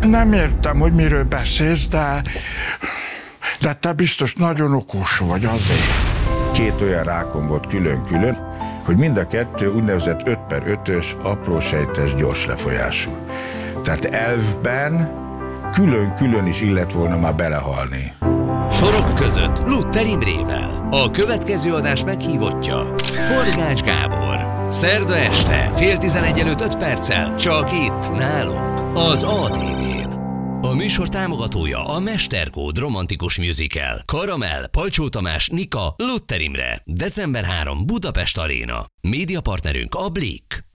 Nem értem, hogy miről beszélsz, de te biztos nagyon okos vagy azért. 2 olyan rákom volt külön-külön, hogy mind a 2 úgynevezett 5/5-ös, aprósejtes, gyors lefolyású. Tehát elvben külön-külön is illett volna már belehalni. Sorok között Luther Imrével. A következő adás meghívottja Forgács Gábor. Szerda este, 10:30 előtt 5 perccel, csak itt, nálunk, az ATV-n. A műsor támogatója a Mesterkód romantikus musical. Karamell, Palcsó Tamás, Nika, Luther Imre. December 3, Budapest Aréna. Médiapartnerünk a Blick.